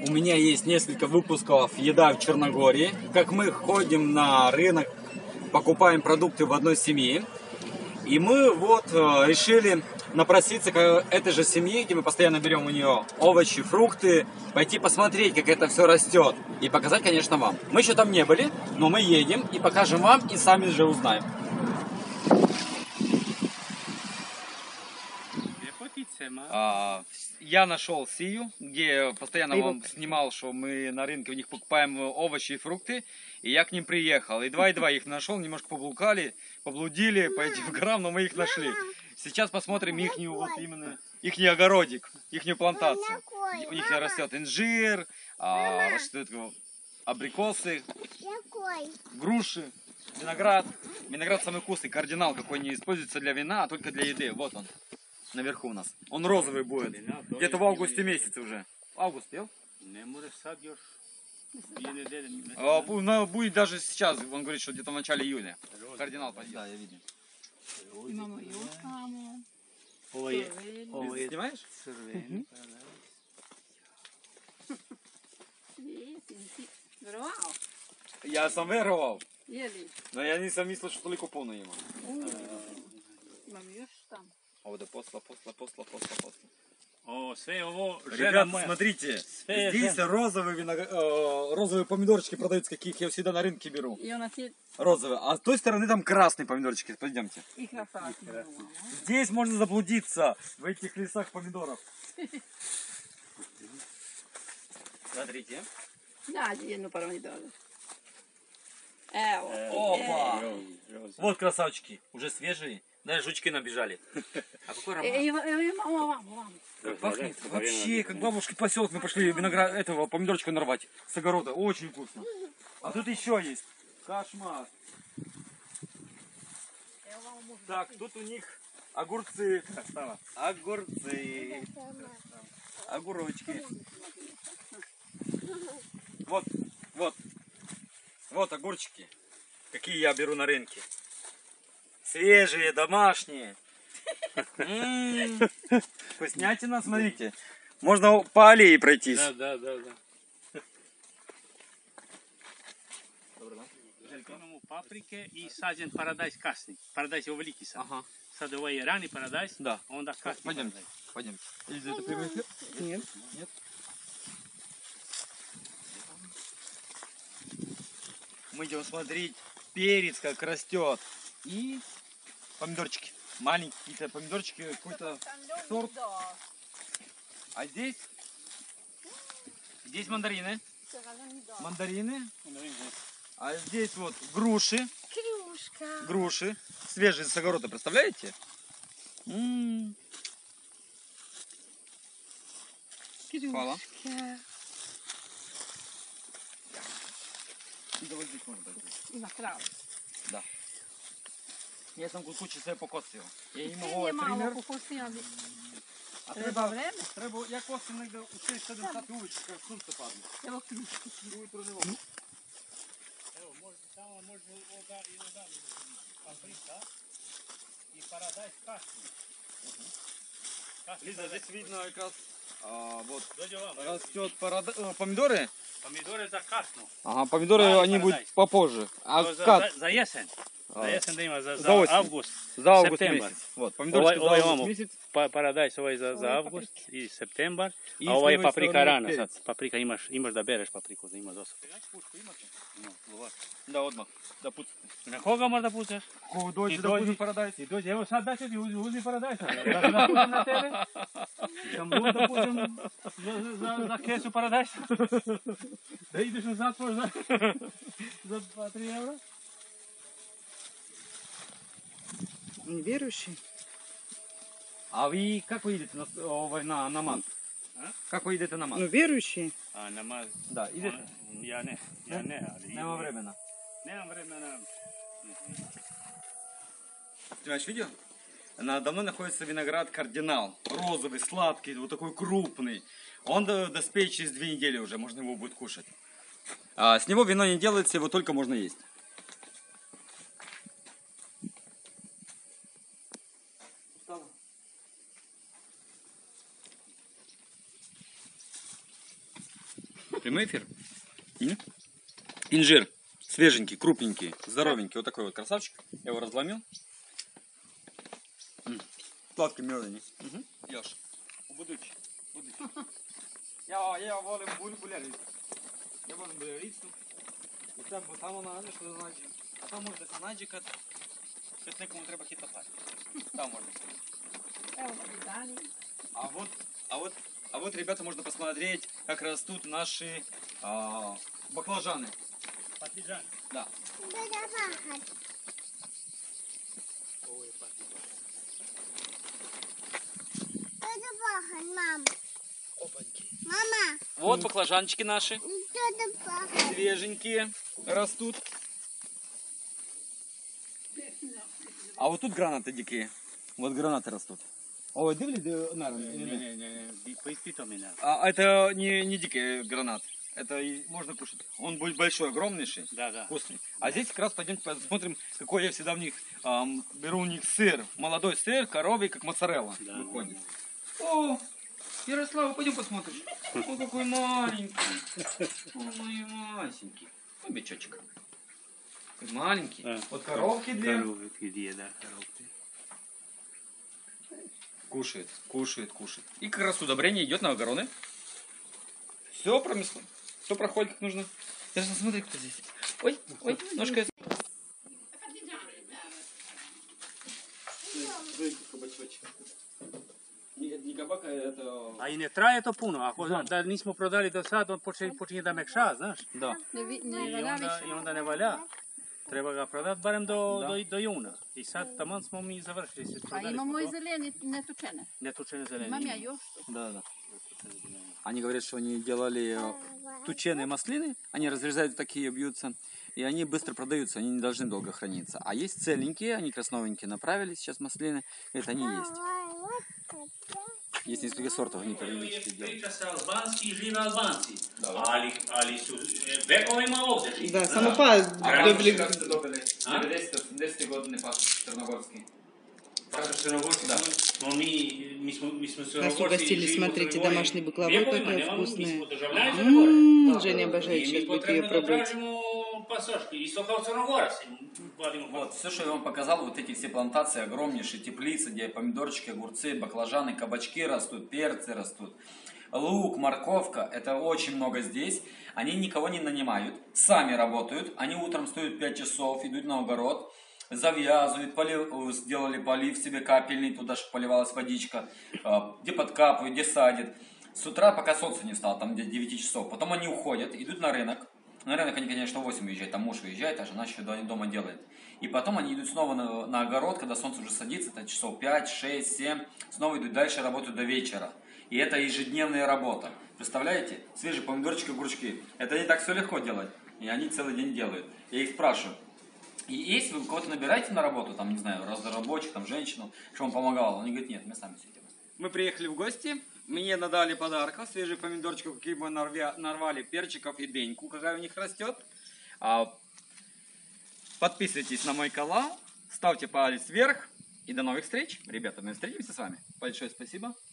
У меня есть несколько выпусков «Еда в Черногории». Как мы ходим на рынок, покупаем продукты в одной семье. И мы вот решили напроситься к этой же семье, где мы постоянно берем у нее овощи, фрукты, пойти посмотреть, как это все растет. И показать, конечно, вам. Мы еще там не были, но мы едем и покажем вам, и сами же узнаем. Я нашел Сию, где постоянно вам снимал, что мы на рынке у них покупаем овощи и фрукты. И я к ним приехал. И два их нашел, немножко поблудили по этим горам, но мы их нашли. Сейчас посмотрим ихнюю, вот именно, ихний огородик, ихнюю плантацию. У них растет инжир, растут абрикосы, груши, виноград. Виноград самый вкусный, кардинал, какой не используется для вина, а только для еды. Вот он. Наверху у нас. Он розовый будет. Где-то в августе месяце уже. Август, пел? Будет даже сейчас. Он говорит, что где-то в начале июля. Кардинал пойдет. Да, я видел. Снимаешь? Я сам вырвал. Но я не сам мислил, что только полно ему. О, да посла. О, sve ovo Ребята, смотрите, здесь розовые помидорчики продаются, каких я всегда на рынке беру. Розовые. А с той стороны там красные помидорчики. Пойдемте. Здесь можно заблудиться в этих лесах помидоров. Смотрите. Опа! Вот красавчики, уже свежие. Даже жучки набежали. А какой аромат? Как пахнет? Вообще, как бабушки поселок, мы пошли виноград этого помидорчика нарвать с огорода. Очень вкусно. А тут еще есть. Кошмар. Так, тут у них огурцы. Огурочки. Вот огурчики. Какие я беру на рынке. Свежие, домашние. Вкуснятина, смотрите. Можно по аллее пройтись. Да. Imamo paprike i sađen paradajz kasni. Paradajz je veliki sad. Ага. Sad ovaj je rani paradajz, Да. onda kasni paradajz. Пойдем. Или это прямой эфир? Нет. Мы идем смотреть перец, как растет. И помидорчики. Маленькие какие-то помидорчики, какой-то сорт. А здесь мандарины. А здесь вот груши. Груши. Свежие с огорода, представляете? Хвала. Давай здесь можно дать. Да. Я там кусочек себе покосив. Я їм тример. А треба, я косив негде у 6-7 вулиці, як сонце падне. Evo tamo može i paprika i paradajz kasni. Лиза, здесь видно как раз вот Dođe vam. растет помидоры. Помидore za kasno. Ага, помидоры они будут попозже. А как? Za jesen. Za jesen da ima za осень. avgust. За август Septembar. месяц. Вот, помидорчики за август imamo месяц. paradajz ovaj za avgust i septembar. I A ovaj je s leve paprika strane rana perec. sad. Paprika imaš da bereš papriku, da ima dosta. Да, odmah. Da pucate. Na koga možda pucaš? Ko dođe I da dođi. pucam paradajz. I dođe, evo sad da ću ti uzmi paradajz. Da se napucam na tebe. Sam lud da pucam za kesu paradajz. Da ideš u zatvor za 2-3 eura. Неверующий? А вы как вы идете на намаз? Как вы идете на намаз? Ну, верующий. A namaz? Да, идете. Ja ne, ali... Nema vremena. Nemam vremena. Снимаешь видео? Надо мной находится виноград кардинал. Розовый, сладкий, вот такой крупный. Он доспеет через 2 недели уже, можно его будет кушать. С него вино не делается, его только можно есть. Прямой эфир. Инжир. Свеженький, крупненький, здоровенький. Вот такой вот красавчик. Я его разломил. Сладкий, мёрзный. Ешь. Будучи. Я волим булярицу. Я волим булярицу. І так, бо там вона, що значить. А там можна канаджика. Щось некому треба хитопати. Там можно. А вот, ребята, можно посмотреть, как растут наши баклажаны. Патліджан. Да. Мама, Вот баклажанчики наши, свеженькие, растут. А вот тут гранаты дикие. Вот гранаты растут. Ой, Поїспіто мене. А это не дикий гранат. Это можно кушать. Он будет большой, огромнейший, Да. вкусный. А здесь как раз пойдем посмотрим, какой я всегда в них беру у них сыр. Молодой сыр, коровий, как моцарелла Да. выходит. О, Ярослава, пойдем посмотрим. О, какой маленький. О, мой масенький. Ой, бичочек. Какой маленький. Да. Вот коровки две. Коровки две, да, коровки. Кушает. И как раз удобрение идет на огороды. Все промесло. Все проходит как нужно. Даже смотри, кто здесь. Ой, ножка. Не кабака, это... А і не трає то пуно, а коли нісмо продали до саду, почне да мекша, знаєш? Да. І онда не валя. Треба ga продати барем до юна. І сад таман smo mi završili. A imamo i zeleni netučene. Netoučene zeleni. Imam ja još. Да. Они говорят, что они делали тученые маслины, они разрезают такие, бьются, и они быстро продаются, они не должны долго храниться. А есть целенькие, они красновенькие направили сейчас маслины, это они есть. Есть несколько сортов, они периодически делают. Priča se albanski i žive albanci, ali su vekovima ovdje živi. Да, само па добили. 10 години пас черногорский. Паша Черногорский, Да. но ми smo Черногорci. Нас угостили, смотрите, домашний баклавой Вековima, какой nemamo, вкусный. mi smo državljani Crne Gore. Женя обожает, I сейчас mi будет ее potrebno da пробовать. tražimo pasoški, isto kao Crnogorac. Vadimo Вот, все, что я вам показал, вот эти все плантации, огромнейшие теплицы, где помидорчики, огурцы, баклажаны, кабачки растут, перцы растут, лук, морковка, это очень много здесь. Они никого не нанимают, сами работают, они утром встают 5 часов, идут на огород, завязывают, сделали полив себе капельный, туда же поливалась водичка, где подкапывают, где садят. С утра, пока солнце не встало, там где 9 часов, потом они уходят, идут на рынок. На рынок они, конечно, в 8 уезжают, там муж уезжает, а жена еще дома делает. И потом они идут снова на огород, когда солнце уже садится, это часов 5, 6, 7, снова идут дальше, работают до вечера. И это ежедневная работа. Представляете? Свежие помидорчики, огурчки. Это не так все легко делать. И они целый день делают. Я их спрашиваю. И если вы кого-то набираете на работу, там, не знаю, разнорабочих, там, женщину, что вам помогало, они говорят, нет, мы сами все делаем. Мы приехали в гости, мне надали подарков, свежих помидорчиков, какие мы нарвали, перчиков и дыньку, какая у них растет. Подписывайтесь на мой канал, ставьте палец вверх и до новых встреч. Ребята, мы встретимся с вами. Большое спасибо.